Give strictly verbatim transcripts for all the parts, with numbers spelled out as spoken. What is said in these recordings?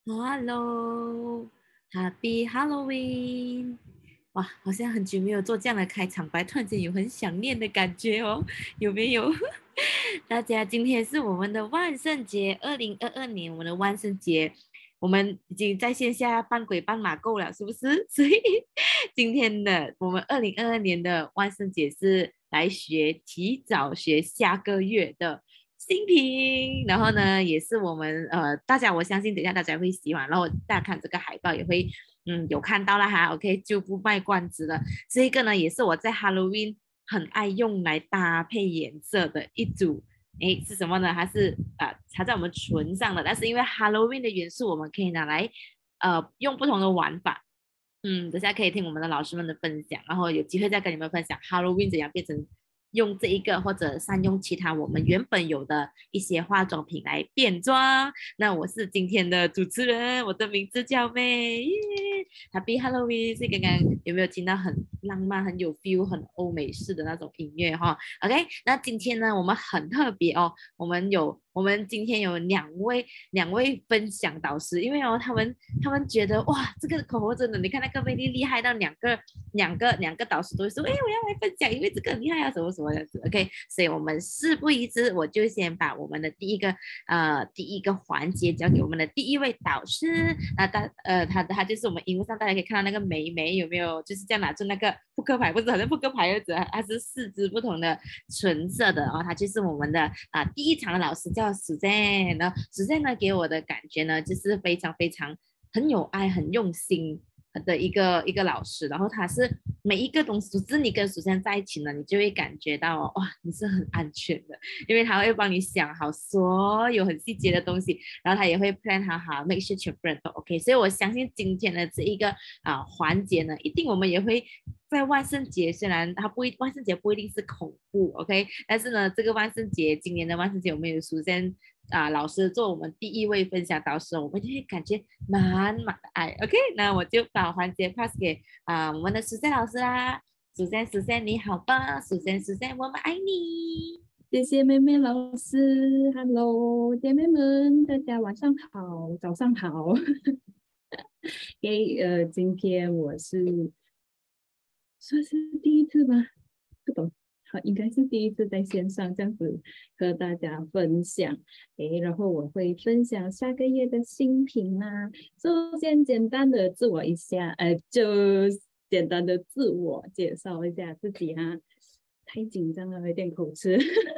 Hello，Happy Halloween！哇，好像很久没有做这样的开场白，突然间有很想念的感觉哦，有没有？大家，今天是我们的万圣节，二零二二年我们的万圣节，我们已经在线下扮鬼扮马够了，是不是？所以今天的我们二零二二年的万圣节是来学提早学下个月的新品，然后呢，也是我们呃大家，我相信等一下大家会喜欢，然后大家看这个海报也会嗯有看到了哈，OK 就不卖关子了。这一个呢，也是我在 Halloween 很爱用来搭配颜色的一组。诶，是什么呢？它是啊、呃它在我们唇上的，但是因为 Halloween 的元素，我们可以拿来呃用不同的玩法。嗯，等下可以听我们的老师们的分享，然后有机会再跟你们分享 Halloween 怎样变成用这一个或者善用其他我们原本有的一些化妆品来变装。那我是今天的主持人，我的名字叫妹，耶，Happy Halloween！所以刚刚有没有听到很浪漫、很有 feel、很欧美式的那种音乐哈？OK，那今天呢，我们很特别哦，我们有我们今天有两位两位分享导师，因为哦，他们他们觉得哇，这个口红真的，你看那个魅力厉害到两个两个两个导师都会说，哎，我要来分享，因为这个很厉害啊，什么什么的，OK，所以我们事不宜迟，我就先把我们的第一个呃第一个环节交给我们的第一位导师，那他呃他他就是我们荧幕上大家可以看到那个眉眉有没有，就是这样拿出那个扑克牌，不是好像扑克牌样子，它是四支不同的纯色的哦，他就是我们的啊、第一场的老师叫 Suzanne，呢 Suzanne 呢给我的感觉呢就是非常非常很有爱、很用心的一个一个老师，然后他是每一个东西，只是你跟 Suzanne 在一起呢，你就会感觉到哇，你是很安全的，因为他会帮你想好所有很细节的东西，然后他也会 plan 好好，make sure 全部人都 OK。所以我相信今天的这一个啊、呃环节呢，一定我们也会在万圣节，虽然它不一万圣节不一定是恐怖，OK，但是呢，这个万圣节今年的万圣节我们有出现啊、老师做我们第一位分享导师，我们就会感觉满满的爱，OK，那我就把环节 pass 给啊、我们的苏珊老师啦。苏珊，苏珊你好棒，苏珊，苏珊我们爱你。 谢谢妹妹老师，Hello，姐妹们，大家晚上好，早上好。给呃，今天我是算是第一次吧，不懂，好，应该是第一次在线上这样子和大家分享。诶，然后我会分享下个月的新品啦。首先简单的自我一下，呃，就简单的自我介绍一下自己哈。太紧张了，有点口吃。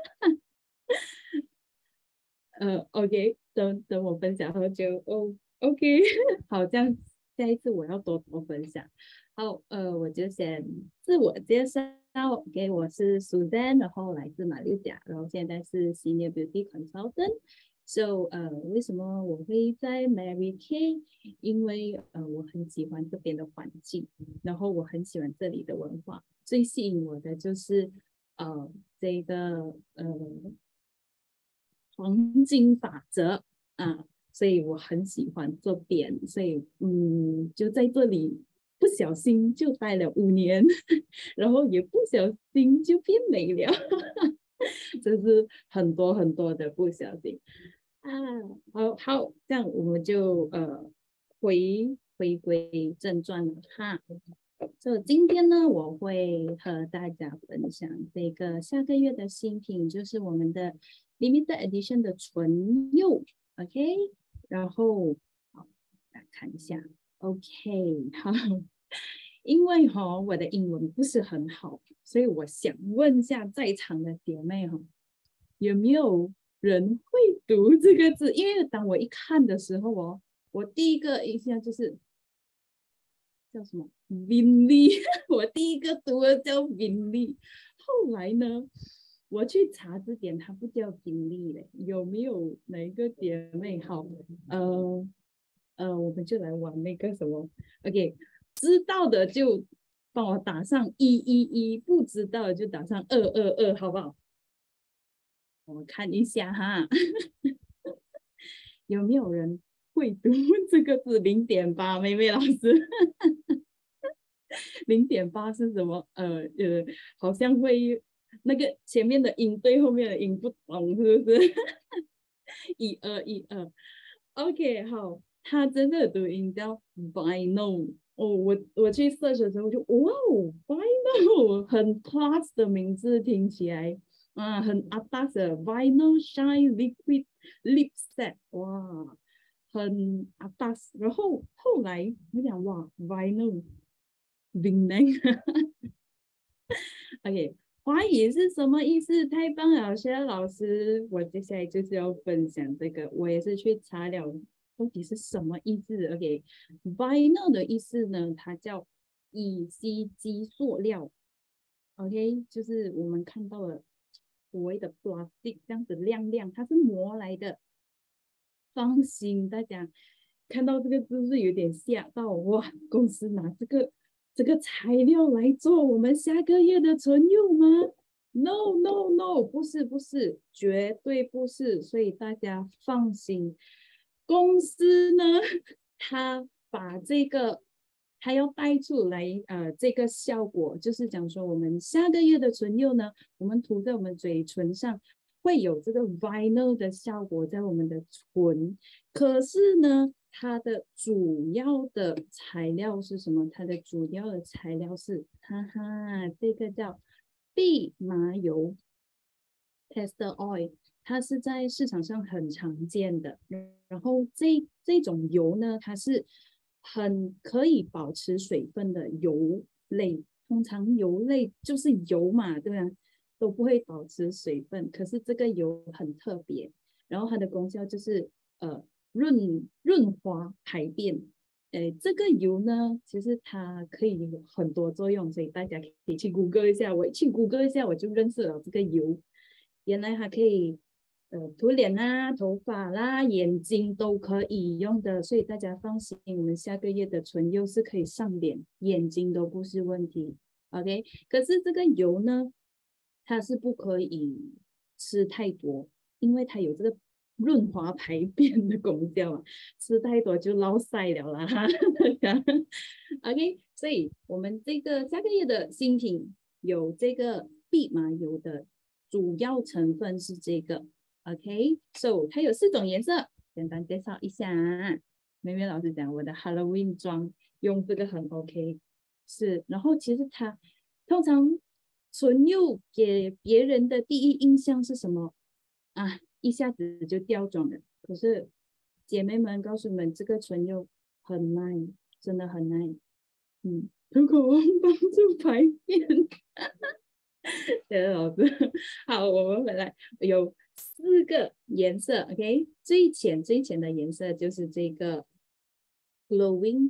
呃，OK，等等我分享后就哦，OK，好，这样下一次我要多多分享。好，呃，我就先自我介绍，OK，我是 Susan，然后来自马六甲，然后现在是 Senior Beauty Consultant。So，呃，为什么我会在 Mary Kay？因为呃，我很喜欢这边的环境，然后我很喜欢这里的文化。最吸引我的就是呃，这个呃黄金法则啊，所以我很喜欢这边，所以嗯，就在这里不小心就待了五年，然后也不小心就变美了，这是很多很多的不小心啊。好好，这样我们就呃回回归正传了哈。所以今天呢，我会和大家分享这个下个月的新品，就是我们的 limited edition 的唇釉，OK，然后好，来看一下，OK，好，因为哈、哦、我的英文不是很好，所以我想问一下在场的姐妹哈、哦，有没有人会读这个字？因为当我一看的时候哦，我第一个印象就是叫什么 Vinly，我第一个读的叫 Vinly，后来呢，我去查字典，它不叫 Vinly 嘞，有没有哪一个姐妹好？呃呃，我们就来玩那个什么，OK，知道的就帮我打上一一一，不知道的就打上二二二，好不好？我看一下哈，有没有人会读这个字零点八？妹妹老师。零点八是什么？呃呃，好像会那个前面的音对后面的音不同，是不是？一二一二，OK，好， 它真的读音叫 vinyl。哦，我我去 search 的时候我就哇哦 vinyl 很 class 的名字，听起来啊很 atas 的 vinyl shine liquid lip set， 哇很 atas。然后后来我想哇 vinyl vinyl OK， 华语是什么意思？太棒了，谢谢老师。我接下来就是要分享这个，我也是去查了到底是什么意思。OK，vinyl、okay? 的意思呢，它叫乙烯基塑料。OK， 就是我们看到的所谓的 plastic 这样子亮亮，它是磨来的。放心，大家看到这个字是有点吓到哇！公司拿这个这个材料来做我们下个月的存用吗 ？No No No， 不是不是，绝对不是。所以大家放心，公司呢，他把这个他要带出来，呃，这个效果就是讲说，我们下个月的唇釉呢，我们涂在我们嘴唇上。会有这个 vinyl 的效果在我们的唇，可是呢，它的主要的材料是什么？它的主要的材料是，哈哈，这个叫蓖麻油 castor oil， 它是在市场上很常见的。然后这这种油呢，它是很可以保持水分的油类。通常油类就是油嘛，对吧？都不会保持水分，可是这个油很特别，然后它的功效就是呃润润滑排便。诶，这个油呢，其实它可以有很多作用，所以大家可以去谷歌一下。我去谷歌一下，我就认识了这个油。原来它可以呃涂脸啊、头发啦、眼睛都可以用的，所以大家放心，我们下个月的唇釉是可以上脸，眼睛都不是问题。OK， 可是这个油呢？它是不可以吃太多，因为它有这个润滑排便的功效啊，吃太多就落腮了啦。OK， 所以我们这个下个月的新品有这个蓖麻油的主要成分是这个。OK，so、okay? 它有四种颜色，简单介绍一下。妹妹老师讲，我的 Halloween 妆用这个很 OK， 是，然后其实它通常。唇釉给别人的第一印象是什么啊？一下子就掉妆了。可是姐妹们告诉你们，这个唇釉很耐，真的很耐。嗯，涂口红帮助排便。谢谢老师。好，我们回来有四个颜色 ，OK， 最浅最浅的颜色就是这个 glowing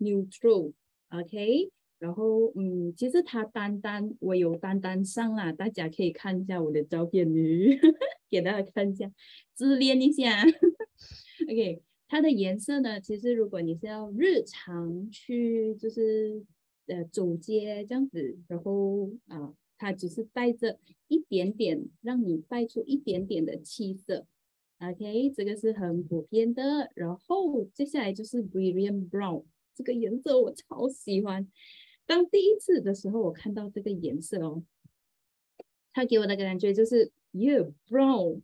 neutral，OK。然后，嗯，其实它单单我有单单上啦，大家可以看一下我的照片女，给大家看一下，自恋一下。OK， 它的颜色呢，其实如果你是要日常去就是呃走街这样子，然后啊、呃，它只是带着一点点，让你带出一点点的气色。OK， 这个是很普遍的。然后接下来就是 brilliant brown， 这个颜色我超喜欢。当第一次的时候，我看到这个颜色哦，它给我的感觉就是 ，yeah brown，brown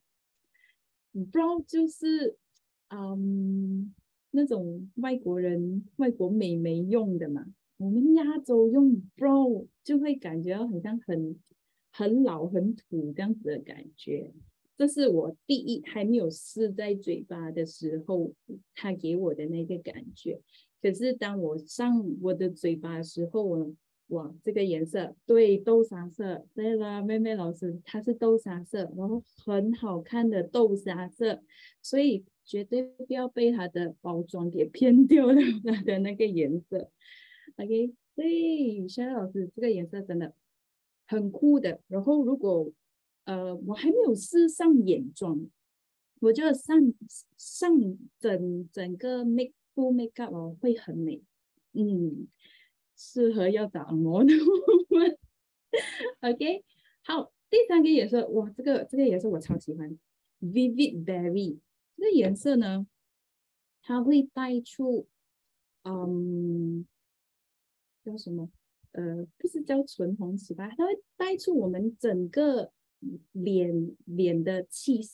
brown 就是嗯那种外国人、外国美眉用的嘛。我们亚洲用 brown 就会感觉很像很很老、很土这样子的感觉。这是我第一还没有试在嘴巴的时候，他给我的那个感觉。可是当我上我的嘴巴的时候，我哇，这个颜色对豆沙色，对了，妹妹老师，它是豆沙色，然后很好看的豆沙色，所以绝对不要被它的包装给骗掉了它的那个颜色。OK， 对，夏老师，这个颜色真的很酷的。然后如果呃我还没有试上眼妆，我觉得上上整整个 make full makeup 哦会很美，嗯，适合要打按摩的我们。OK， 好，第三个颜色，哇，这个这个颜色我超喜欢 ，Vivid Berry 这个颜色呢，它会带出嗯叫什么？呃，不是叫唇红齿白，它会带出我们整个脸脸的气色，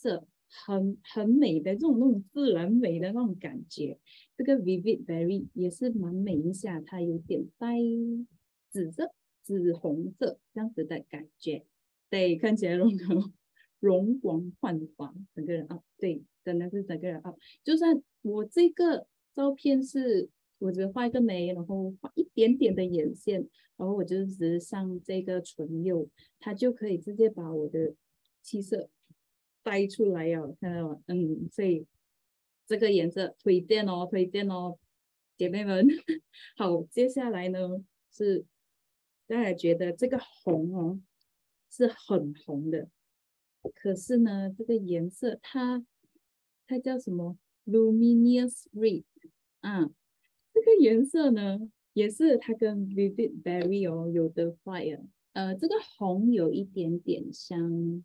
很很美的这种那种自然美的那种感觉。这个 Vivid Berry 也是蛮美一下，它有点带紫色、紫红色这样子的感觉，对，看起来容容光焕发，整个人啊，对，真的是整个人啊。就算我这个照片是我只画一个眉，然后画一点点的眼线，然后我就只是上这个唇釉，它就可以直接把我的气色带出来呀，看到吗？嗯，所以这个颜色推荐哦，推荐哦，姐妹们。好，接下来呢是大家觉得这个红哦是很红的，可是呢这个颜色它它叫什么 luminous red 啊，这个颜色呢也是它跟 vivid berry 哦有的 fire， 呃这个红有一点点像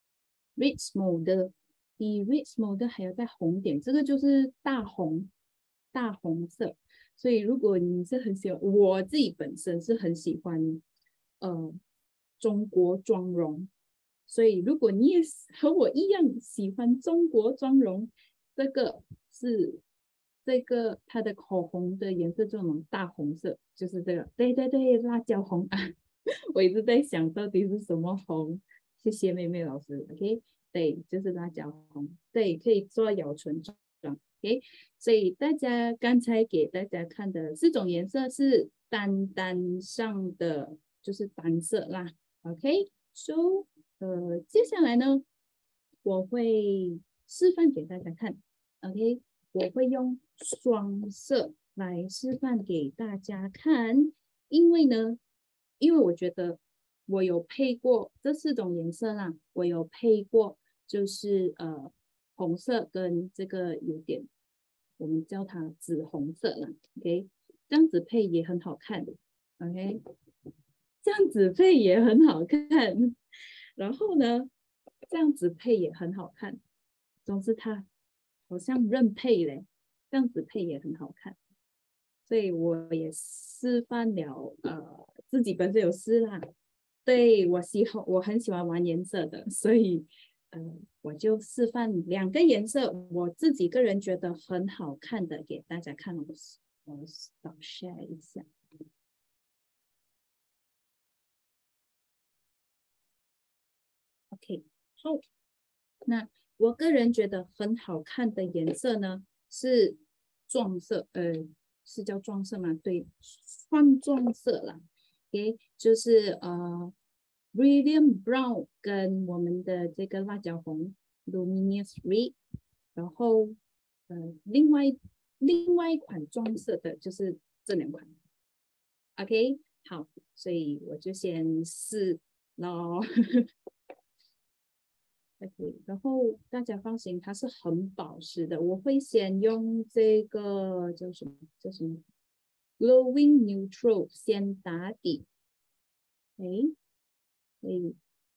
red small 的，比 red small 的还要再红点，这个就是大红大红色。所以如果你是很喜欢，我自己本身是很喜欢呃中国妆容，所以如果你也和我一样喜欢中国妆容，这个是这个它的口红的颜色这种大红色，就是这个，对对对，辣椒红啊。我一直在想到底是什么红。谢谢妹妹老师 ，OK， 对，就是辣椒红，对，可以做咬唇妆，OK。所以大家刚才给大家看的四种颜色是单单上的，就是单色啦，OK。So， 呃，接下来呢，我会示范给大家看，OK，我会用双色来示范给大家看，因为呢，因为我觉得我有配过这四种颜色啦，我有配过，就是呃红色跟这个有点我们叫它紫红色啦 ，OK， 这样子配也很好看 ，OK， 这样子配也很好看，然后呢，这样子配也很好看，总之它好像任配嘞，这样子配也很好看。所以我也示范了，呃，自己本身有试啦。对，我喜欢，我很喜欢玩颜色的，所以，呃，我就示范两个颜色，我自己个人觉得很好看的给大家看。我我 stop share 一下。OK， 好，那我个人觉得很好看的颜色呢是撞色，呃，是叫撞色吗？对，双撞色啦。OK， 就是呃 brilliant brown 跟我们的这个辣椒红 luminous red， 然后呃另外另外一款撞色的就是这两款。OK， 好，所以我就先试咯。OK， 然后大家放心，它是很保湿的。我会先用这个叫什么叫什么 Glowing Neutral 先打底。哎哎，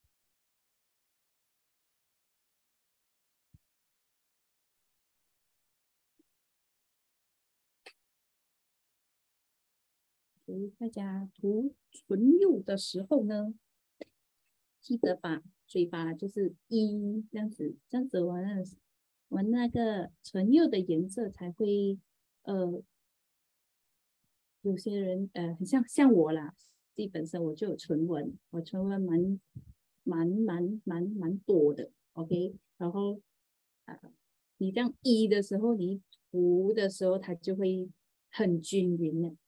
所以大家涂唇釉的时候呢，记得把嘴巴就是一这样子，这样子玩那玩那个唇釉的颜色才会呃有些人呃，很像像我啦，基本上我就有唇纹，我唇纹蛮蛮蛮蛮蛮多的，OK，然后啊、呃，你这样一的时候，你涂的时候，它就会很均匀的。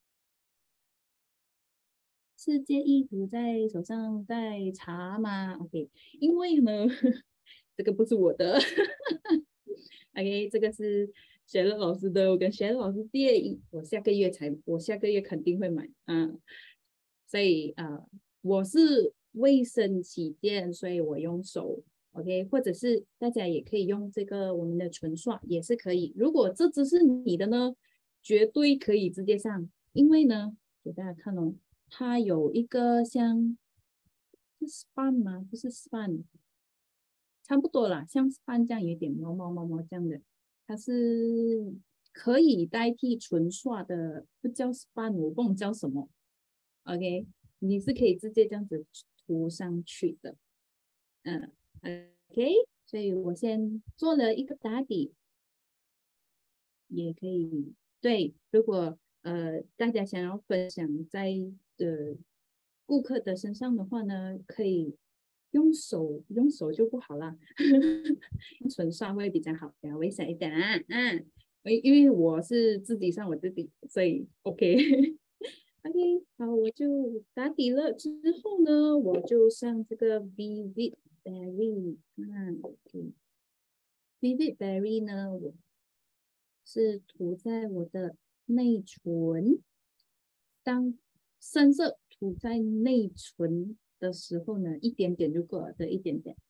世界意图在手上在查吗？OK，因为呢，这个不是我的，OK，这个是雪乐老师的，我跟雪乐老师借，我下个月才，我下个月肯定会买，嗯，所以呃，我是卫生起见，所以我用手 OK， 或者是大家也可以用这个我们的唇刷也是可以。如果这只是你的呢，绝对可以直接上，因为呢，给大家看哦，它有一个像是 span 吗？不是 span，差不多啦，像 span 这样有一点毛毛毛毛这样的，它是可以代替唇刷的，不叫 span，我不懂叫什么。OK，你是可以直接这样子涂上去的。嗯，OK， 所以我先做了一个打底，也可以。对，如果呃大家想要分享在呃顾客的身上的话呢，可以用手用手就不好啦，纯刷会比较好，比较危险一点啊。嗯，因为我是自己上我自己，所以 OK。OK，好，我就打底了之后呢，我就上这个 Vivid Berry，嗯，OK，Vivid Berry 呢，我是涂在我的内唇，当深色涂在内唇的时候呢，一点点就够了，对，一点点。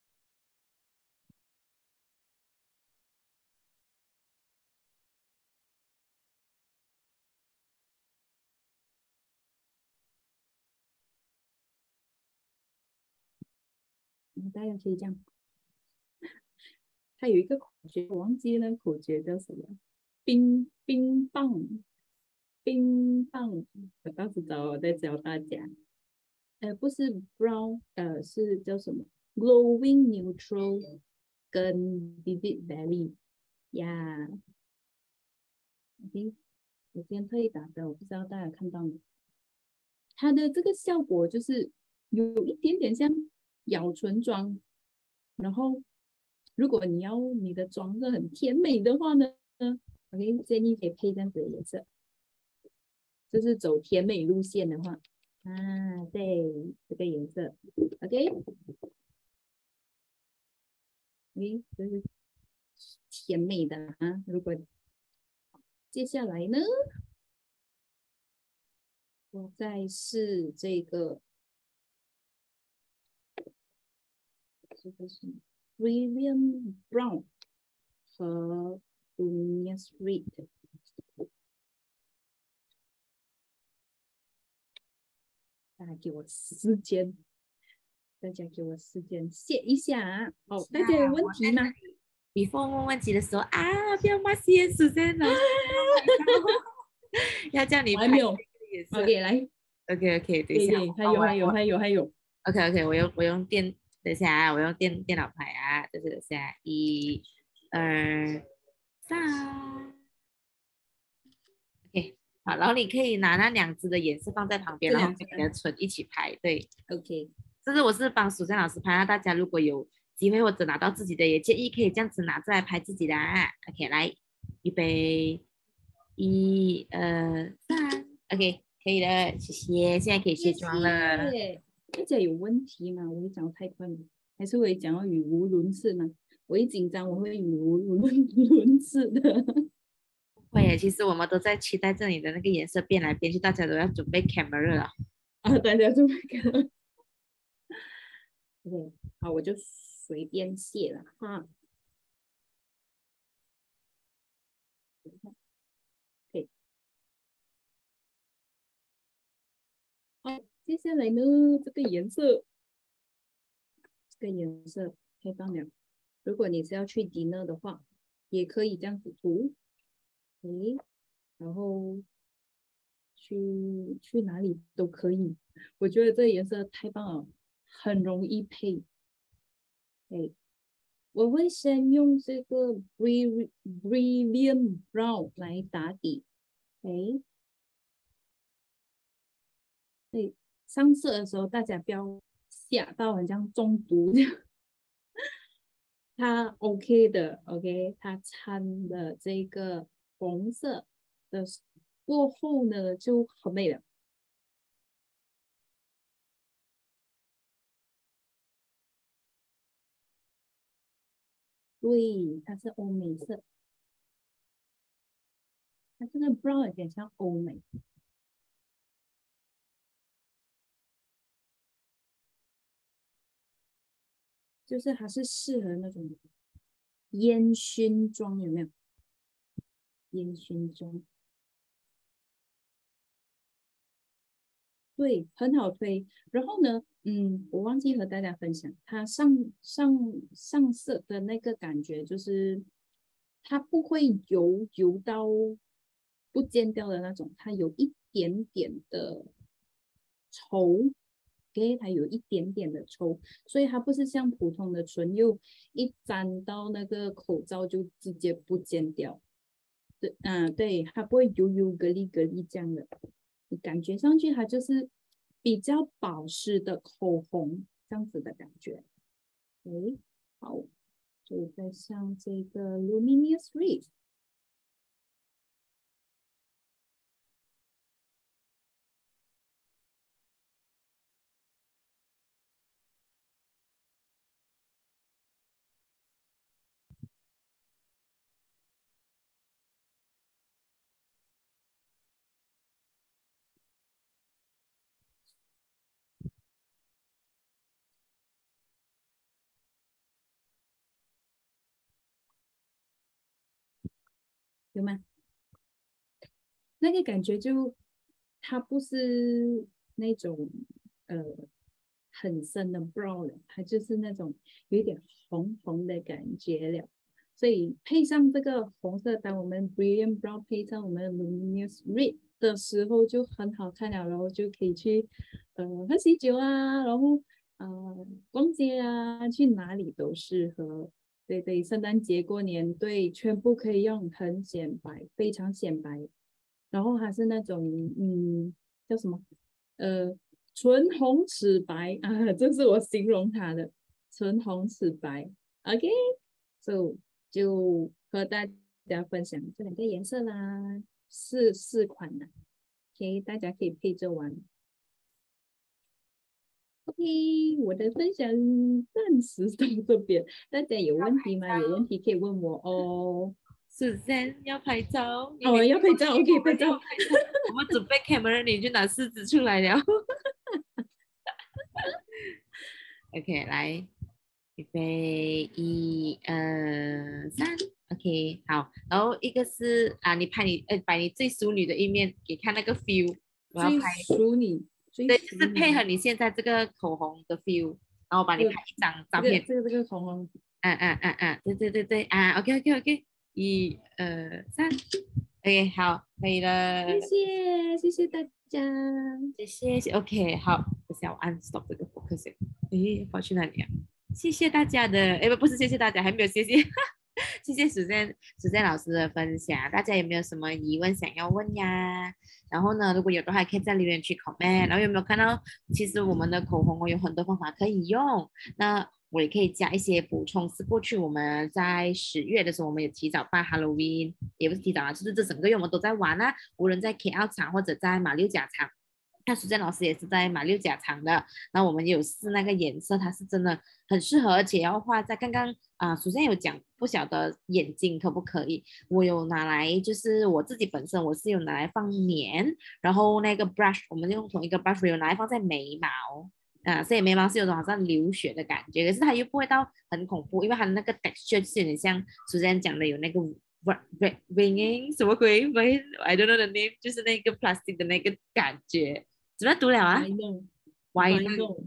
嗯，大家可以这样。它有一个口诀，我忘记了口诀叫什么，冰冰棒，冰棒，我到时找我再教大家。呃，不是 brown，呃，是叫什么 glowing neutral 跟 vivid berry 呀。OK，我今天特意打的，我不知道大家看到没？它的这个效果就是有一点点像咬唇妆，然后如果你要你的妆是很甜美的话呢，OK，建议可以配这样子的颜色，就是走甜美路线的话，啊，对，这个颜色 ，OK， OK，就是甜美的啊。如果接下来呢，我再试这个，这个是 Brilliant Brown 和 Luminous Red。大家给我时间，大家给我时间写一下啊。好，大家有问题吗 ？Before 问问题的时候啊，不要骂 C S 先老师，要叫你拍这个颜色。 OK， 来 ，OK OK，等一下， 还有还有还有还有 ，OK OK，我用我用电，等一下啊，我用电电脑拍啊，就是等一下，一、二、三，OK，好，然后你可以拿那两只的颜色放在旁边，然后跟你的唇一起拍，对 ，OK， 这是我是帮苏珊老师拍，那大家如果有机会或者拿到自己的，也建议可以这样子拿出来拍自己的啊。OK，来，预备，一、二、三，OK，可以了，谢谢，现在可以卸妆了。 大家有问题吗？我会讲太快吗？还是会讲到语无伦次吗？我一紧张，我会语无伦次的。 会耶，其实我们都在期待这里的那个颜色变来变去，大家都要准备 camera 了。 啊，大家准备 camera。OK， 好，我就随便写了哈。OK， 好，接下来呢，这个颜色，这个颜色太棒了。如果你是要去 dinner 的话，也可以这样子涂。诶，然后去去哪里都可以。我觉得这个颜色太棒了，很容易配。哎，我会先用这个 Brilliant Brown 来打底。哎，对，上色的时候大家不要吓到，很像中毒这样。它 OK 的 ，OK， 它掺了这个红色的过后呢，就很美了。对，它是欧美色，它这个 brown 有点像欧美，就是它是适合那种烟熏妆，有没有？烟熏妆，对，很好推。然后呢，嗯，我忘记和大家分享，它上上上色的那个感觉，就是它不会油油到不见掉的那种，它有一点点的稠， ，OK， 它有一点点的稠，所以它不是像普通的唇釉，一沾到那个口罩就直接不见掉。对，嗯，对，它不会油油格力格力这样的，你感觉上去它就是比较保湿的口红这样子的感觉。OK，好，就再上这个 Luminous Reef。有吗？那个感觉就它不是那种呃很深的 brown 了，它就是那种有一点红红的感觉了。所以配上这个红色，当我们 brilliant brown 配上我们的 luminous red 的时候就很好看了，然后就可以去呃喝喜酒啊，然后呃逛街啊，去哪里都适合。对对，圣诞节过年，对，全部可以用，很显白，非常显白。然后它是那种嗯叫什么呃唇红齿白啊，这是我形容它的唇红齿白。OK，so 就和大家分享这两个颜色啦，四四款啦，OK， 大家可以配着玩。OK，我的分享暂时到这边，大家有问题吗？有问题可以问我哦。 首先要拍照，你哦， 每要拍照，OK，拍照。 我们准备 camera，你就拿狮子出来了。OK，来，预备，一、二、三，OK，好。然后一个是啊，你拍你，呃，把你最淑女的一面给看那个 feel，我要最拍， 淑女，最对，就淑是配合女。 你现在这个口红的 feel，然后把你这个拍一张照这个片。 这个这个口红， 嗯嗯嗯嗯，对对对对啊，OK OK OK，一二三，OK，好，可以了， 谢谢谢谢大家。 谢谢，OK，好，等下我按 stop 这个 focus，诶，跑去哪里啊？谢谢大家的，诶，不不是谢谢大家，还没有谢谢，谢谢苏珊苏珊老师的分享，大家有没有什么疑问想要问呀？然后呢，如果有的话，可以在留言区 comment。然后有没有看到，其实我们的口红哦有很多方法可以用，那我也可以加一些补充。是过去我们在十月的时候，我们有提早办 Halloween，也不是提早啊，就是这整个月我们都在玩啊，无论在 K L 场或者在马六甲场。那苏建老师也是在马六甲场的，然后我们有试那个颜色，它是真的很适合，而且要画在刚刚啊，首先有讲不晓得眼睛可不可以，我有拿来，就是我自己本身我是有拿来放棉，然后那个 brush 我们用同一个 brush 有拿来放在眉毛。啊，所以眉毛是有种好像流血的感觉，可是它又不会到很恐怖，因为它的那个 texture 是有点像首先讲的有那个 ringing 什么鬼 I don't know the name，就是那个 plastic 的那个感觉，怎么读了啊 Why no? ？Why Why not？ no?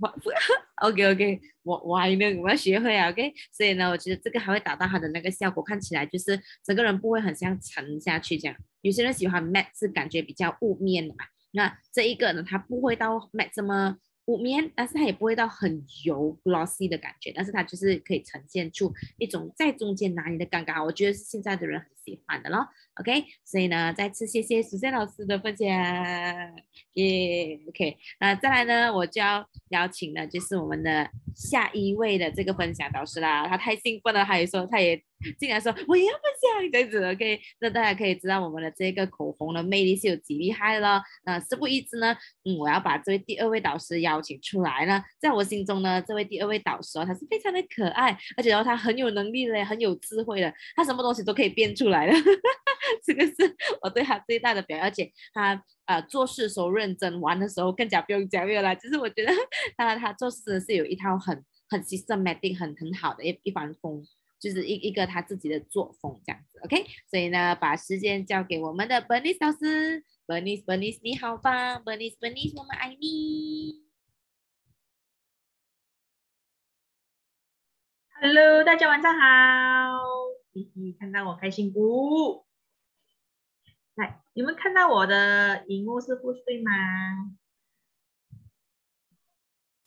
OK OK，我我还能我要学会啊，OK，所以呢，我觉得这个还会达到它的那个效果，看起来就是整个人不会很像沉下去这样。有些人喜欢 matte 是感觉比较雾面的嘛，那这一个呢，它不会到 matte 这么雾面，但是它也不会到很油 glossy 的感觉，但是它就是可以呈现出一种在中间拿捏的刚刚好，我觉得是现在的人很喜欢的咯。OK，所以呢，再次谢谢苏珊老师的分享，耶、yeah,，OK，那再来呢，我就要邀请的就是我们的下一位的这个分享导师啦，他太兴奋了，他也说他也竟然说我也要分享这样子，OK，那大家可以知道我们的这个口红的魅力是有几厉害了。那事不宜迟呢，嗯，我要把这位第二位导师邀请出来呢，在我心中呢，这位第二位导师哦，他是非常的可爱，而且哦，他很有能力的，很有智慧的，他什么东西都可以变出来的。这个是我对他最大的表扬，而且他呃做事时候认真，玩的时候更加不用讲了啦。就是我觉得他他做事是有一套很很 systematic 很很好的一一番风，就是一一个他自己的作风这样子。OK，所以呢，把时间交给我们的 Bernice 老师，Bernice Bernice 你好棒，Bernice Bernice 我们爱你。 Hello，大家晚上好。嘻嘻，看到我开心不？来，你们看到我的荧幕是不对吗？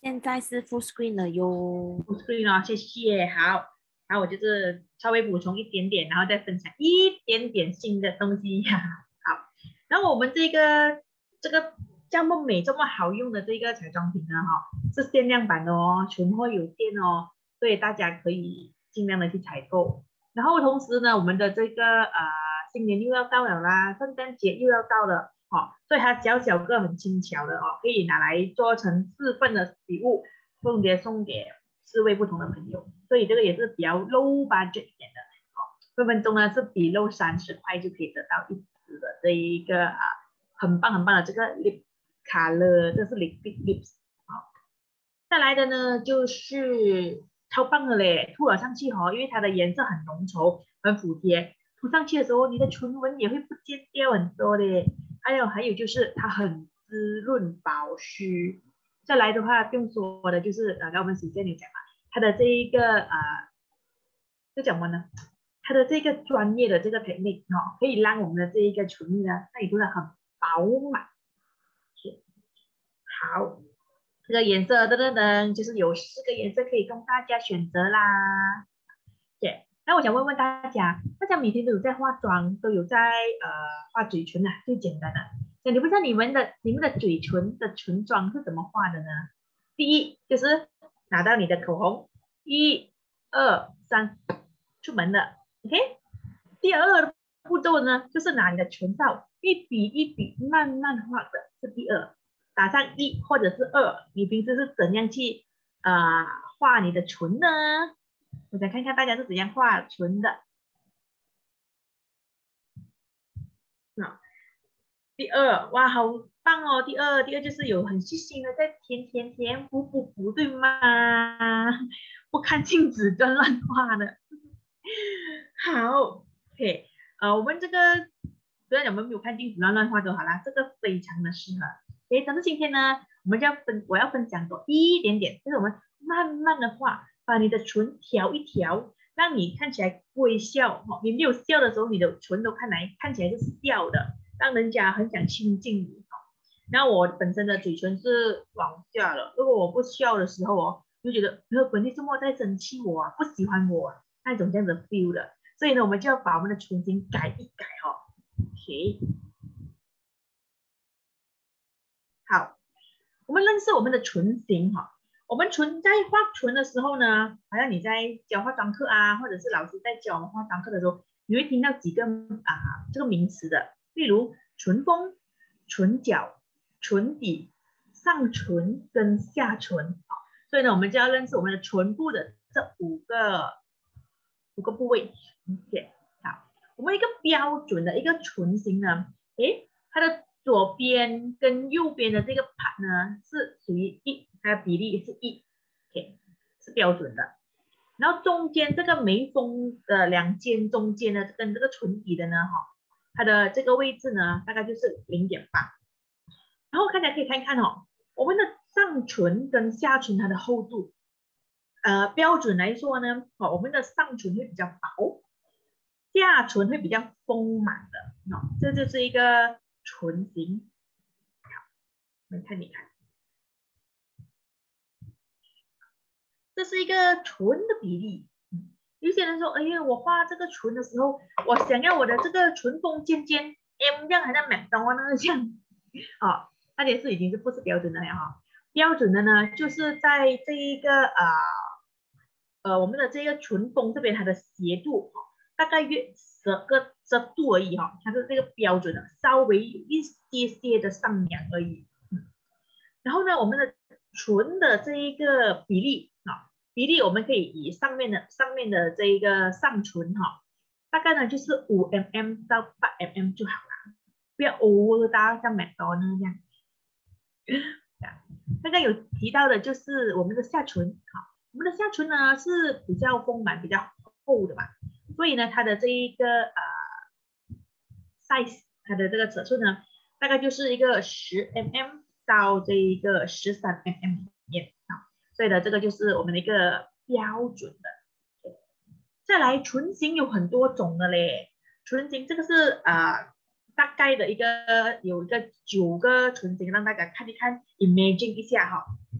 现在是 full screen 了哟。 full screen 哦，谢谢。好，然后我就是稍微补充一点点，然后再分享一点点新的东西。好，然后我们这个这个这么美、这么好用的这个彩妆品呢，哈，是限量版的哦，存货有限哦，所以大家可以尽量的去采购。然后同时呢，我们的这个呃新年又要到了啦，圣诞节又要到了。哦，所以它小小个很轻巧的哦，可以拿来做成四份的礼物，分别送给四位不同的朋友，所以这个也是比较 low budget 一点的哦，分分钟呢是比 low 三十块就可以得到一支的这一个啊很棒很棒的这个 lip color， 这是 liquid lips 好、哦，再来的呢就是超棒的嘞，涂了上去哦，因为它的颜色很浓稠，很服帖，涂上去的时候你的唇纹也会不见掉很多嘞。还有还有就是它很滋润保湿，再来的话不用说的就是呃，刚我们时间有讲嘛，它的这一个呃，这讲什么呢？它的这个专业的这个 technique 哦，可以让我们的这一个唇呢，那里涂的很饱满。好，这个颜色噔噔噔，就是有四个颜色可以供大家选择啦。对，那我想问问大家，大家每天都有在化妆，都有在呃画嘴唇啊，最简单的。那你不知道你们的你们的嘴唇的唇妆是怎么画的呢？第一就是拿到你的口红，一、二、三，出门了 ，OK。第二步骤呢，就是拿你的唇膏，一笔一笔慢慢画的，是第二。打上一或者是二，你平时是怎样去啊、呃、画你的唇呢？我想看看大家是怎样画唇的。那第二，哇，好棒哦！第二，第二就是有很细心的在填填填补补补，对吗？不看镜子乱乱画的。好 ，OK， 呃，我们这个虽然我们没有看镜子乱乱画就好啦，这个非常的适合。OK，但是今天呢，我们就要分，我要分享多一点点，就是我们慢慢的画，把你的唇调一调，让你看起来微笑。哦，你没有笑的时候，你的唇都看来看起来是笑的，让人家很想亲近你。哦，那我本身的嘴唇是往下的，如果我不笑的时候哦，就觉得呃本地周末在生气我啊，不喜欢我啊，那种这样的 feel 的。所以呢，我们就要把我们的唇形改一改哦。OK， 好，我们认识我们的唇形哈。我们唇在画唇的时候呢，好像你在教化妆课啊，或者是老师在教我们化妆课的时候，你会听到几个啊这个名词的，例如唇峰、唇角、唇底、上唇跟下唇。好，所以呢，我们就要认识我们的唇部的这五个五个部位。OK， 好，我们一个标准的一个唇形呢，诶，它的左边跟右边的这个 part 呢是属于一，它的比例是一 ，OK， 是标准的。然后中间这个眉峰的两尖中间的跟这个唇底的呢，哈，它的这个位置呢大概就是零点八。然后大家可以看一看哦，我们的上唇跟下唇它的厚度，呃，标准来说呢，哦，我们的上唇会比较薄，下唇会比较丰满的，哦，这就是一个唇形。好，我们看你看，这是一个唇的比例。嗯，有些人说，哎呀，我画这个唇的时候，我想要我的这个唇峰尖尖 M 这样，还像麦当劳那个这样，哦，那件事已经是不是标准的了哈？标准的呢，就是在这一个呃呃我们的这个唇峰这边它的斜度，哦，大概约十个十度而已哈，哦，它是这个标准的，稍微有一些些的上扬而已。嗯，然后呢，我们的唇的这一个比例啊，比例我们可以以上面的上面的这一个上唇哈，大概呢就是五 m m 到八 m m 就好了，不要 over 大像麦当劳那样。刚刚有提到的就是我们的下唇，好，我们的下唇呢是比较丰满、比较厚的嘛，所以呢，它的这一个呃 size， 它的这个尺寸呢，大概就是一个十 m m 到这一个十三 m m 里面啊，所以呢，这个就是我们的一个标准的。再来，唇形有很多种的嘞，唇形这个是啊。呃大概的一个有一个九个唇形，让大家看一看 ，imagine 一下哈。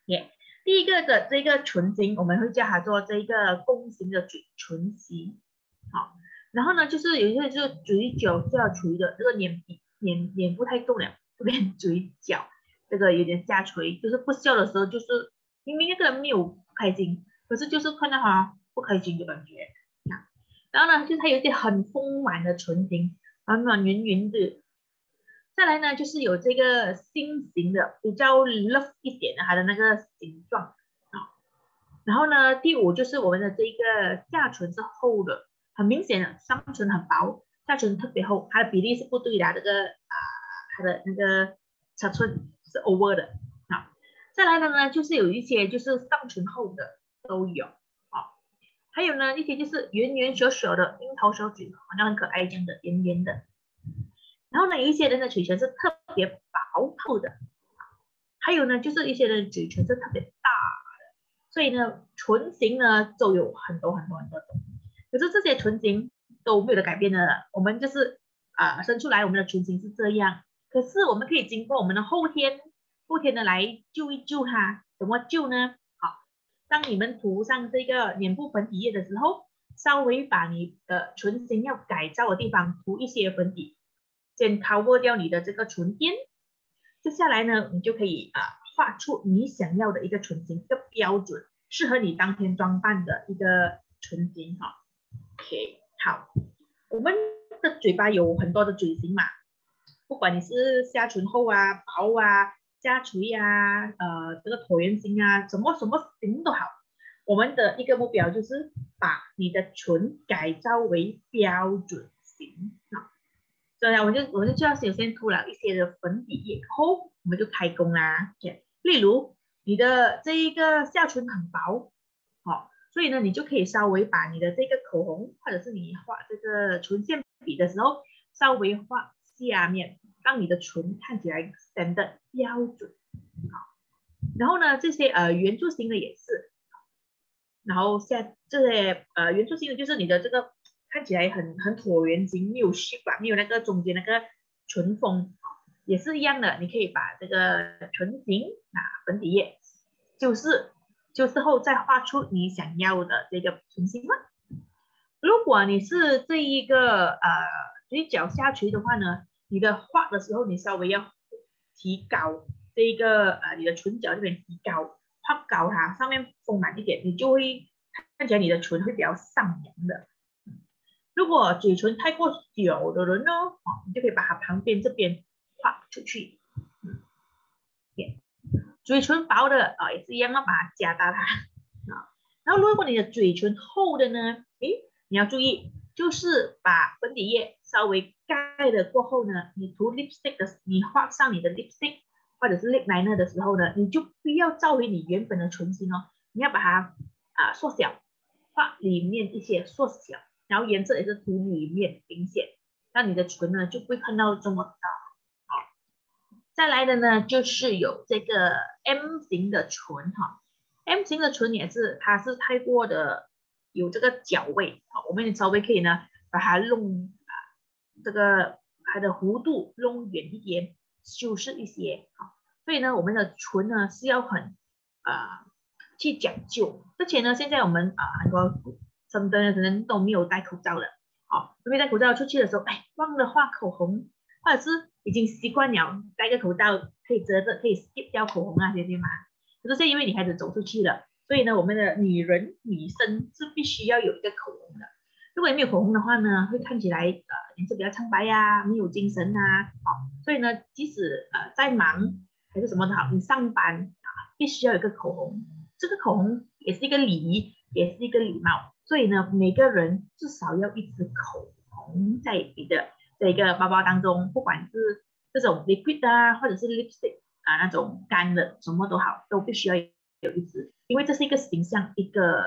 耶、yeah. 第一个的这个唇形，我们会叫它做这个弓形的嘴唇形，好，然后呢，就是有一些就是嘴角下垂的，这个脸比脸脸部太重了，这边嘴角这个有点下垂，就是不笑的时候，就是明明那个人没有不开心，可是就是看到他不开心的感觉。然后呢，就是它有一些很丰满的唇形，软软圆圆的。再来呢，就是有这个心形的，比较 love 一点的它的那个形状。然后呢，第五就是我们的这个下唇是厚的，很明显的，上唇很薄，下唇特别厚，它的比例是不对的，这个啊，它的那个尺寸是 over 的。好，再来的呢，就是有一些就是上唇厚的都有。还有呢，一些就是圆圆小小的樱桃小嘴，好像很可爱这样的圆圆的。然后呢，有一些人的嘴唇是特别薄厚的，还有呢，就是一些人的嘴唇是特别大的。所以呢，唇形呢都有很多很多很多种。可是这些唇形都没有的改变的，我们就是啊、呃、生出来我们的唇形是这样。可是我们可以经过我们的后天，后天的来救一救它。怎么救呢？当你们涂上这个脸部粉底液的时候，稍微把你的唇形要改造的地方涂一些粉底，先 cover 掉你的这个唇边。接下来呢，你就可以啊画出你想要的一个唇形，一个标准适合你当天装扮的一个唇形哈。OK， 好，我们的嘴巴有很多的嘴型嘛，不管你是下唇厚啊、薄啊。下垂啊，呃，这个椭圆形啊，什么什么形都好，我们的一个目标就是把你的唇改造为标准型啊。所以我就我就就要首先涂了一些的粉底液后，我们就开工啦。Okay. 例如你的这一个下唇很薄，好、哦，所以呢，你就可以稍微把你的这个口红，或者是你画这个唇线笔的时候，稍微画下面。让你的唇看起来 standard 标准，然后呢，这些呃圆柱形的也是，然后下这些呃圆柱形的就是你的这个看起来很很椭圆形，没有 shape 没有那个中间那个唇峰，也是一样的，你可以把这个唇形啊粉底液，就是就是后再画出你想要的这个唇形了。如果你是这一个呃嘴角下垂的话呢？你的画的时候，你稍微要提高这一个呃，你的唇角这边提高，画高它，上面丰满一点，你就会看起来你的唇会比较上扬的。如果嘴唇太过小的人呢，哦，你就可以把它旁边这边画出去。嗯，嘴唇薄的啊、哦，也是一样，要把它加大它啊。然后如果你的嘴唇厚的呢，诶，你要注意。就是把粉底液稍微盖了过后呢，你涂 lipstick 的，你画上你的 lipstick 或者是 lip liner 的时候呢，你就不要照回你原本的唇形哦，你要把它啊缩小，画里面一些缩小，然后颜色也是涂里面明显，让你的唇呢就不会看到这么大。好，再来的呢就是有这个 M 型的唇哈 ，M 型的唇也是它是太过的。有这个角位，好，我们稍微可以呢把它弄啊，这个它的弧度弄远一点，修饰一些，好，所以呢，我们的唇呢是要很啊、呃、去讲究。而且呢，现在我们啊、呃、很多真的可能都没有戴口罩了，好，没有戴口罩出去的时候，哎，忘了画口红，或者是已经习惯了戴个口罩可以遮着，可以 skip 掉口红啊这些嘛。可是现在因为女孩子走出去了。所以呢，我们的女人、女生是必须要有一个口红的。如果你没有口红的话呢，会看起来呃脸色比较苍白呀、啊，没有精神啊。好、哦，所以呢，即使呃再忙还是什么的好，你上班啊必须要有一个口红。这个口红也是一个礼仪，也是一个礼貌。所以呢，每个人至少要一支口红在你的这一个包包当中，不管是这种 liquid 啊，或者是 lipstick 啊那种干的，什么都好，都必须要有一支。因为这是一个形象，一个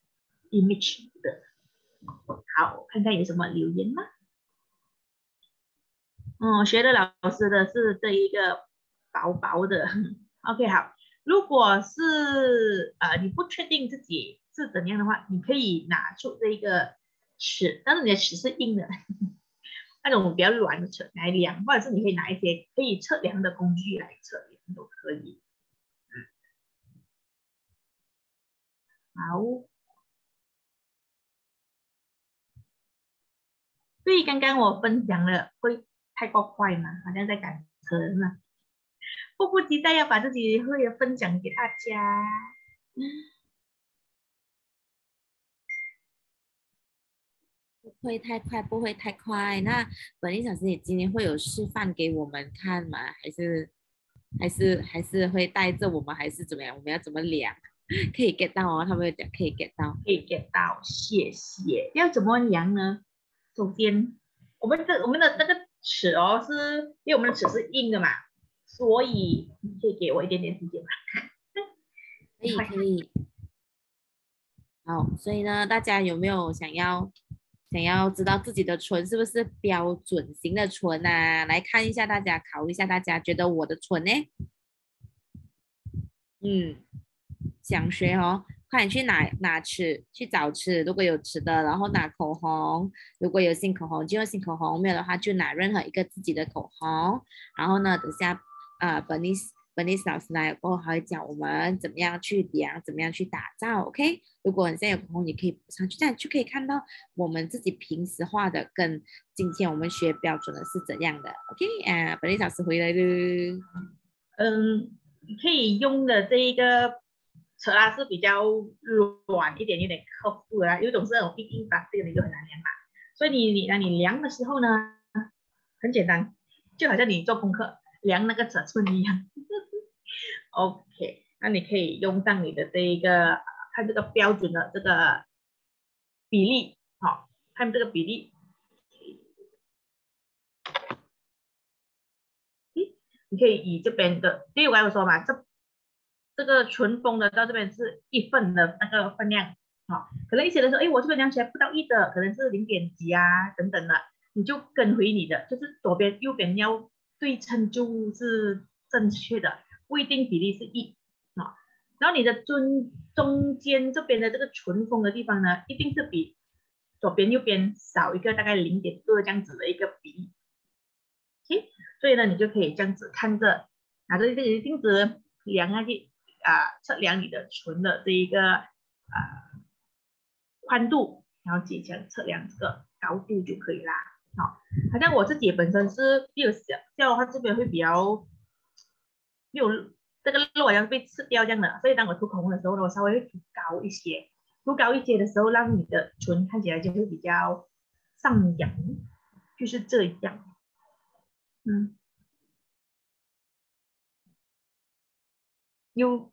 image 的。好，看看有什么留言吗？嗯，学的老师的是这一个薄薄的。OK， 好。如果是呃你不确定自己是怎样的话，你可以拿出这个尺，但是你的尺是硬的，那种比较软的尺来量，或者是你可以拿一些可以测量的工具来测量都可以。 好，对，刚刚我分享了会太过快嘛，好像在赶车呢，迫不及待要把自己会的分享给大家。 不会太快，不会太快。那本地小师，你今天会有示范给我们看吗？还是还是还是会带着我们，还是怎么样？我们要怎么量？可以 get 到哦，他们有讲可以 get 到。 可以 get 到，谢谢。要怎么量呢？首先，我们的我们的那个尺哦，是因为我们的尺是硬的嘛，所以你可以给我一点点时间吗？ 可以可以。好，所以呢，大家有没有想要想要知道自己的唇是不是标准型的唇啊？来看一下大家，考一下大家，觉得我的唇呢？嗯，想学哦，快点去拿拿尺，去找尺，如果有尺的，然后拿口红，如果有新口红就用新口红，没有的话就拿任何一个自己的口红。然后呢，等下呃，本尼斯本尼斯老师来过后，还会教我们怎么样去量，怎么样去打造。OK，如果你现在有口红，也可以补上去，这样就可以看到我们自己平时画的跟今天我们学标准的是怎样的。OK，啊、呃，本尼斯老师回来了。 嗯，可以用的这一个车啊是比较软一点，有点靠附的啦，有一种是那种硬硬的，这个你就很难量嘛。所以你你那你量的时候呢，很简单，就好像你做功课量那个尺寸一样。OK， 那你可以用上你的这一个看这个标准的这个比例，好、哦，看这个比例。你可以以这边的，第一我刚才说嘛，这这个唇峰的到这边是一份的那个分量，好、哦，可能一些人说，哎，我这边量起来不到一的，可能是零点几啊等等的，你就跟回你的，就是左边右边要对称就是正确的，不一定比例是一啊、哦，然后你的中中间这边的这个唇峰的地方呢，一定是比左边右边少一个大概零点二这样子的一个比例。OK， 所以呢，你就可以这样子看着拿着这个镜子量下去啊，测量你的唇的这一个啊宽度，然后自己想测量这个高度就可以啦。好，好像我自己本身是比较小，叫的话这边会比较没有这个肉好像被吃掉这样的，所以当我涂口红的时候呢，我稍微会涂高一些，涂高一些的时候，让你的唇看起来就会比较上扬，就是这样。嗯，有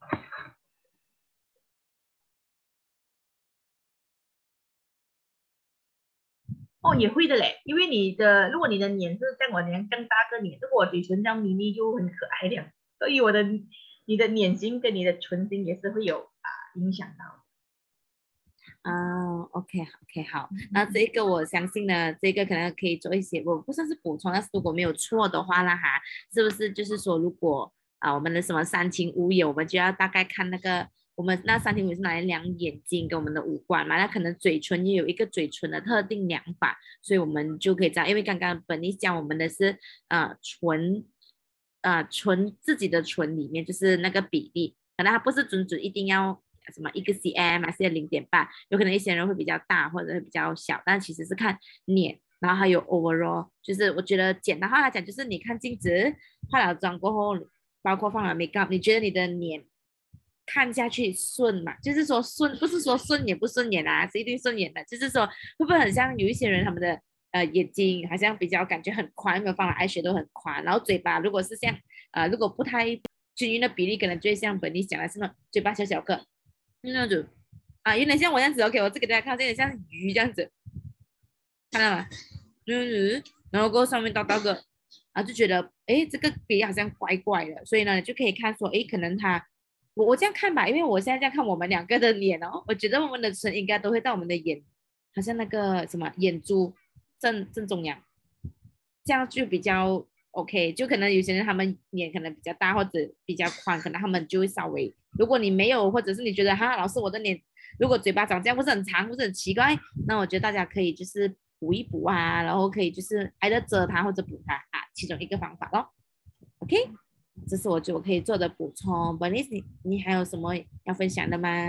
哦，也会的嘞，因为你的如果你的脸是像我脸这样大个脸，如果我嘴唇这样咪咪就很可爱的，所以我的你的脸型跟你的唇型也是会有啊影响到。 啊，OK OK 好，那这个我相信呢，这个可能可以做一些，我不算是补充，但是如果没有错的话啦哈，是不是就是说，如果啊我们的什么三情五眼，我们就要大概看那个，我们那三情五眼是拿来量眼睛跟我们的五官嘛，那可能嘴唇也有一个嘴唇的特定量法，所以我们就可以知道，因为刚刚本尼教我们的是呃唇，呃唇自己的唇里面就是那个比例，可能它不是准准一定要。什么一个 cm 还是零点八，有可能一些人会比较大或者会比较小，但其实是看脸，然后还有 overall， 就是我觉得简单话来讲，就是你看镜子化了妆过后，包括放了 makeup， 你觉得你的脸看下去顺嘛？就是说顺，不是说顺眼不顺眼啊，是一定顺眼的，就是说会不会很像有一些人他们的呃眼睛好像比较感觉很宽，没有放了 eyeshadow 很宽，然后嘴巴如果是像呃如果不太均匀的比例，可能就会像本地讲的是那种嘴巴小小个。那样子啊，有点像我这样子 ，OK，我这给大家看，有点像鱼这样子，看到吗？嗯，然后过后上面倒倒个，啊，就觉得，哎，这个笔好像怪怪的，所以呢，就可以看说，哎，可能他，我我这样看吧，因为我现在这样看我们两个的脸哦，我觉得我们的唇应该都会在我们的眼，好像那个什么眼珠正正中央，这样就比较 OK，就可能有些人他们脸可能比较大或者比较宽，可能他们就会稍微，如果你没有，或者是你觉得哈，老师我的脸如果嘴巴长这样不是很长，不是很奇怪，那我觉得大家可以就是补一补啊，然后可以就是挨着遮它或者补它啊，其中一个方法咯。OK，这是我觉得我可以做的补充。本 e 你你还有什么要分享的吗？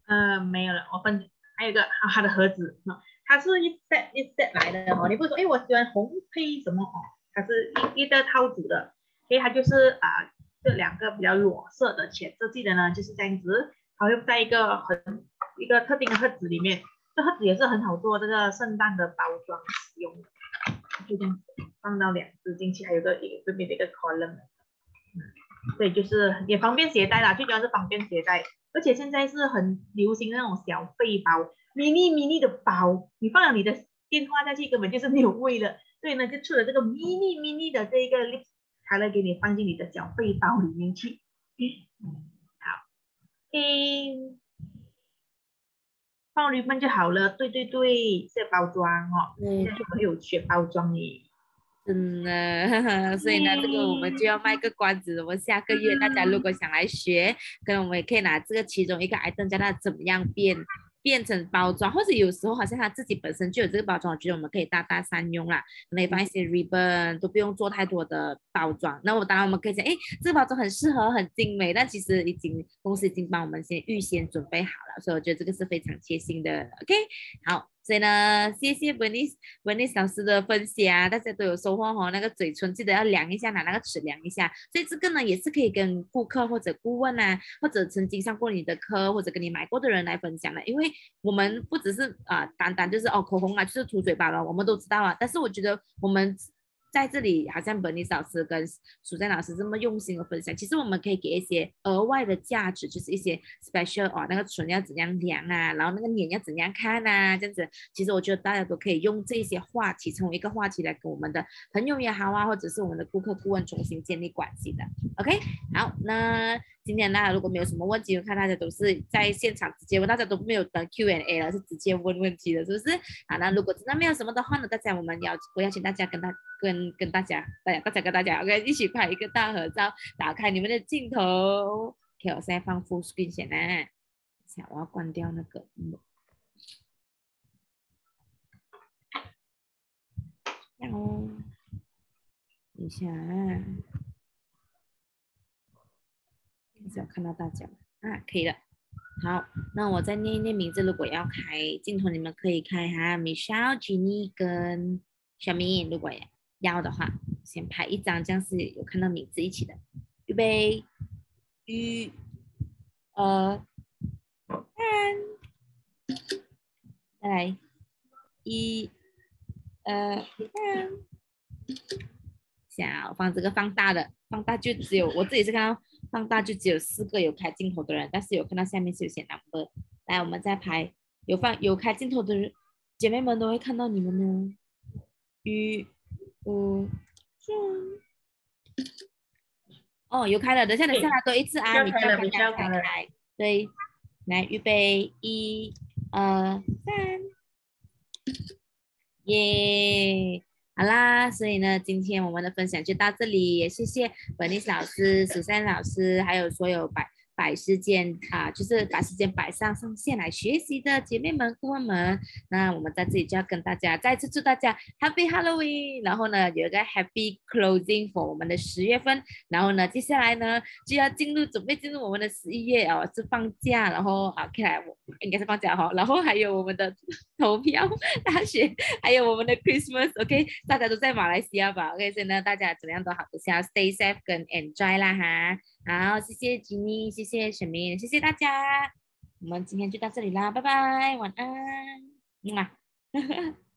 呃，没有了，我分还有一个它它的盒子，哦，它是一 set 一 set 来的哦，你不是说，哎，我喜欢红配什么哦，它是一一个套组的，所以它就是啊、呃这两个比较裸色的浅色系的呢，就是这样子，它会在一个很一个特定的盒子里面，这盒子也是很好做这个圣诞的包装使用的，就这样子放到两只进去，还有个一个这边的一个 column。所以就是也方便携带啦，最主要是方便携带，而且现在是很流行那种小背包，mini mini 的包，你放了你的电话下去根本就是没有味的，所以呢就出了这个 mini mini 的这个 lip， 它来给你放进你的小背包里面去。好，诶，放 ribbon 就好了，对对对，这包装哦，现在对， 我们有学包装耶。 真的，所以呢，这个我们就要卖个关子。我们下个月大家如果想来学，可能我们也可以拿这个其中一个 item 教他怎么样变变成包装，或者有时候好像他自己本身就有这个包装，我觉得我们可以大大善用啦。可以放一些 ribbon，都不用做太多的包装。那我当然我们可以讲，哎，这个包装很适合，很精美，但其实已经公司已经帮我们先预先准备好了，所以我觉得这个是非常贴心的。OK，好。所以呢，谢谢 Bernice Bernice 老师的分享，大家都有收获哦。那个嘴唇记得要量一下，拿那个尺量一下。所以这个呢，也是可以跟顾客或者顾问啊，或者曾经上过你的课或者跟你买过的人来分享的。因为我们不只是啊、呃单单就是哦口红啊，就是涂嘴巴了，我们都知道啊。但是我觉得我们在这里，好像 Bernice 老师跟苏珊老师这么用心的分享，其实我们可以给一些额外的价值，就是一些 special 哦，那个唇要怎样量啊，然后那个脸要怎样看啊，这样子。其实我觉得大家都可以用这些话题成为一个话题来跟我们的朋友也好啊，或者是我们的顾客顾问重新建立关系的。OK，好，那今天呢，如果没有什么问题，我看大家都是在现场直接问，大家都没有等 Q and A 了，是直接问问题的，是不是？好，那如果真的没有什么的话呢，大家我们要我邀请大家跟他跟跟大家大家大家跟大家 OK 一起拍一个大合照，打开你们的镜头。OK，我现在放 full screen 先啊，想我要关掉那个。嗯这样哦，等一下啊，只要看到大家啊，可以了。好，那我再念一念名字，如果要开镜头，你们可以开哈，Michelle、Jenny 跟小明，如果要的话，先拍一张，这样是有看到名字一起的。预备，一、二、三，再来，一、二、三。想放这个放大的，放大就只有我自己是看到放大就只有四个有开镜头的人，但是有看到下面是有写 number。来，我们再排有放有开镜头的人，姐妹们都会看到你们呢。一、二、三。哦，有开了，等下等下来多一次啊，你就要要开了， 刚刚你要开了。 才开。对，来预备，一、二、三，耶！好啦，所以呢，今天我们的分享就到这里，也谢谢本丽老师、十三老师，还有所有百百时间啊，就是把时间摆上上线来学习的姐妹们、顾问们。那我们在这里就要跟大家再次祝大家 Happy Halloween，然后呢有一个 Happy Closing for 我们的十月份，然后呢接下来呢就要进入准备进入我们的十一月哦，是放假，然后啊看来我应该是放假哈、哦，然后还有我们的投票大学。还有我们的 Christmas，OK，、okay? 大家都在马来西亚吧，OK， 所以呢，大家怎么样都好，都是要 stay safe 跟 enjoy 啦哈。好，谢谢 Jenny，谢谢沈明，谢谢大家，我们今天就到这里啦，拜拜，晚安，嗯啊。